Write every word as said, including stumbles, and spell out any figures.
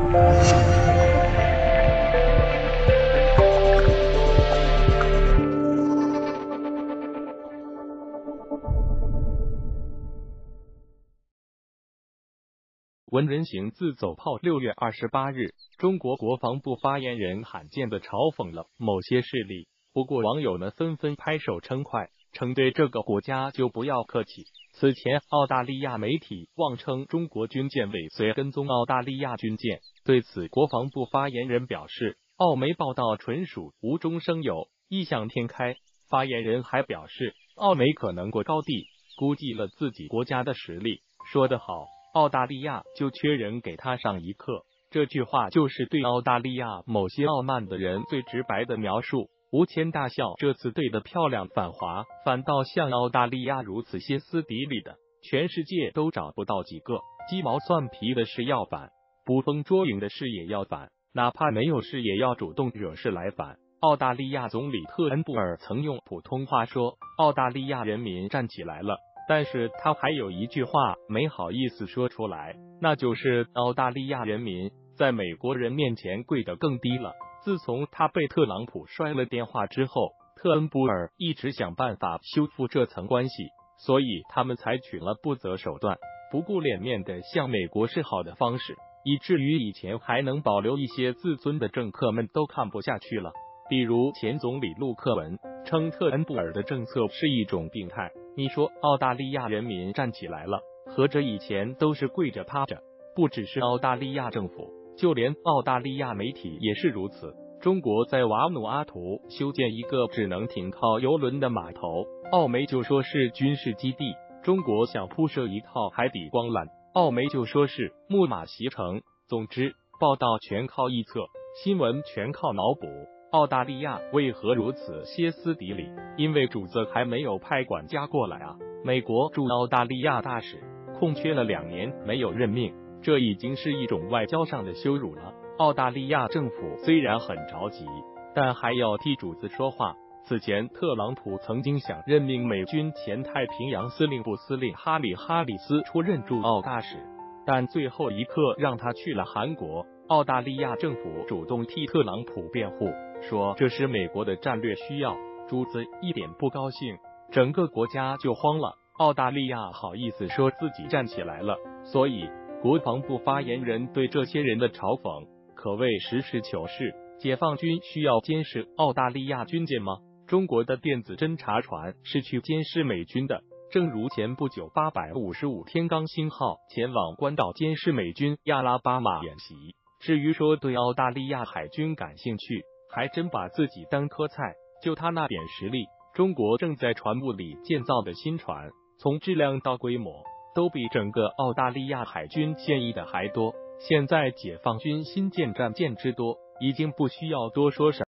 文人行自走炮。六月二十八日，中国国防部发言人罕见的嘲讽了某些势力，不过网友们纷纷拍手称快，称对这个国家就不要客气。此前，澳大利亚媒体妄称中国军舰尾随跟踪澳大利亚军舰，对此，国防部发言人表示，澳媒报道纯属无中生有，异想天开。发言人还表示，澳媒可能过高地，估计了自己国家的实力。说得好，澳大利亚就缺人给他上一课。这句话就是对澳大利亚某些傲慢的人最直白的描述。吴谦大笑，这次对得漂亮，反华反倒像澳大利亚如此歇斯底里的，全世界都找不到几个。鸡毛蒜皮的事要反，捕风捉影的事也要反，哪怕没有事也要主动惹事来反。澳大利亚总理特恩布尔曾用普通话说，澳大利亚人民站起来了，但是他还有一句话没好意思说出来，那就是澳大利亚人民在美国人面前跪得更低了。自从他被特朗普摔了电话之后，特恩布尔一直想办法修复这层关系，所以他们采取了不择手段、不顾脸面的向美国示好的方式，以至于以前还能保留一些自尊的政客们都看不下去了。比如前总理陆克文称特恩布尔的政策是一种病态。你说澳大利亚人民站起来了，合着以前都是跪着趴着，不只是澳大利亚政府，就连澳大利亚媒体也是如此。中国在瓦努阿图修建一个只能停靠邮轮的码头，澳媒就说是军事基地；中国想铺设一套海底光缆，澳媒就说是木马袭城。总之，报道全靠臆测，新闻全靠脑补。澳大利亚为何如此歇斯底里？因为主子还没有派管家过来啊！美国驻澳大利亚大使空缺了两年没有任命，这已经是一种外交上的羞辱了。澳大利亚政府虽然很着急，但还要替主子说话。此前，特朗普曾经想任命美军前太平洋司令部司令哈里·哈里斯出任驻澳大使，但最后一刻让他去了韩国。澳大利亚政府主动替特朗普辩护，说这是美国的战略需要。主子一点不高兴，整个国家就慌了。澳大利亚好意思说自己站起来了，所以国防部发言人对这些人的嘲讽可谓实事求是。解放军需要监视澳大利亚军舰吗？中国的电子侦察船是去监视美军的，正如前不久八百五十五天罡星号前往关岛监视美军亚拉巴马演习。至于说对澳大利亚海军感兴趣，还真把自己当颗菜。就他那点实力，中国正在船坞里建造的新船，从质量到规模都比整个澳大利亚海军现役的还多。现在解放军新建战舰之多，已经不需要多说什么。